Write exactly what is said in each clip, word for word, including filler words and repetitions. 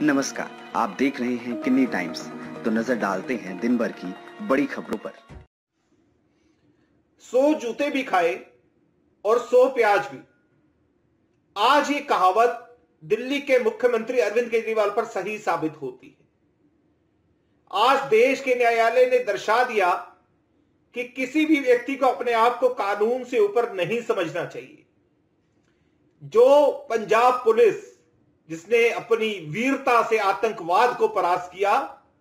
नमस्कार, आप देख रहे हैं किन्नी टाइम्स। तो नजर डालते हैं दिन भर की बड़ी खबरों पर। सौ जूते भी खाए और सौ प्याज भी। आज ये कहावत दिल्ली के मुख्यमंत्री अरविंद केजरीवाल पर सही साबित होती है। आज देश के न्यायालय ने दर्शा दिया कि किसी भी व्यक्ति को अपने आप को कानून से ऊपर नहीं समझना चाहिए। जो पंजाब पुलिस जिसने अपनी वीरता से आतंकवाद को परास्त किया,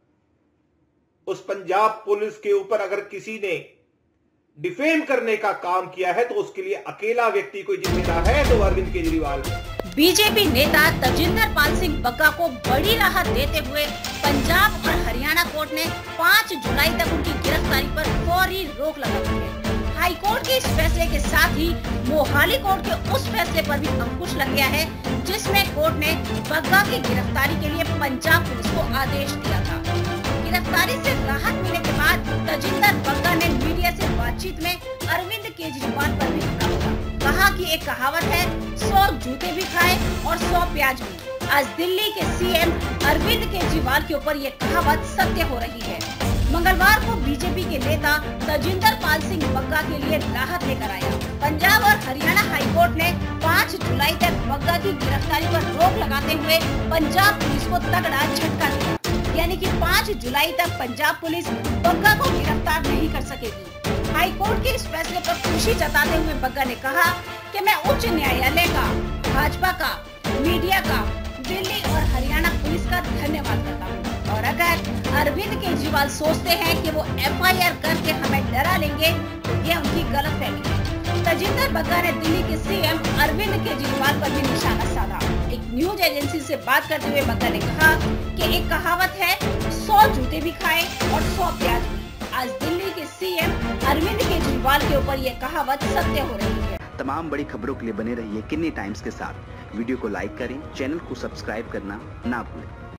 उस पंजाब पुलिस के ऊपर अगर किसी ने डिफेम करने का काम किया है तो उसके लिए अकेला व्यक्ति कोई जिम्मेदार है तो अरविंद केजरीवाल है। बीजेपी नेता तजिंदर पाल सिंह बग्गा को बड़ी राहत देते हुए पंजाब और हरियाणा कोर्ट ने पाँच जुलाई तक उनकी गिरफ्तारी पर फौरी रोक लगा दी है। हाई कोर्ट के इस फैसले के साथ ही मोहाली कोर्ट के उस फैसले पर भी अंकुश लग गया है, जिसमें कोर्ट ने बग्गा की गिरफ्तारी के लिए पंजाब पुलिस को आदेश दिया था। गिरफ्तारी से राहत मिलने के बाद तजिंदर बग्गा ने मीडिया से बातचीत में अरविंद केजरीवाल पर भी हमला बोला। कहा कि एक कहावत है, सौ जूते भी खाए और सौ प्याज भी। आज दिल्ली के सीएम अरविंद केजरीवाल के ऊपर ये कहावत सत्य हो रही है। मंगलवार को बीजेपी के नेता तजिंदर पाल सिंह बग्गा के लिए राहत लेकर आया। पंजाब और हरियाणा हाई कोर्ट ने पाँच जुलाई तक बग्गा की गिरफ्तारी पर रोक लगाते हुए पंजाब पुलिस को तगड़ा झटका दिया, यानी कि पाँच जुलाई तक पंजाब पुलिस बग्गा को गिरफ्तार नहीं कर सकेगी। हाई कोर्ट के इस फैसले पर खुशी जताते हुए बग्गा ने कहा कि मैं उच्च न्यायालय का, भाजपा का, मीडिया का, दिल्ली और हरियाणा पुलिस का धन्यवाद करता हूँ। और अगर अरविंद केजरीवाल सोचते हैं कि वो एफ आई आर करके हमें डरा लेंगे तो ये उनकी गलतफहमी है। तजिंदर बग्गा ने दिल्ली के सीएम अरविंद केजरीवाल पर भी निशाना साधा। एक न्यूज एजेंसी से बात करते हुए बग्गा ने कहा कि एक कहावत है, सौ जूते भी खाए और सौ प्याज भी। आज दिल्ली के सीएम अरविंद केजरीवाल के ऊपर ये कहावत सत्य हो रही है। तमाम बड़ी खबरों के लिए बने रहिए किन्नी टाइम्स के साथ। वीडियो को लाइक करें, चैनल को सब्सक्राइब करना ना भूलें।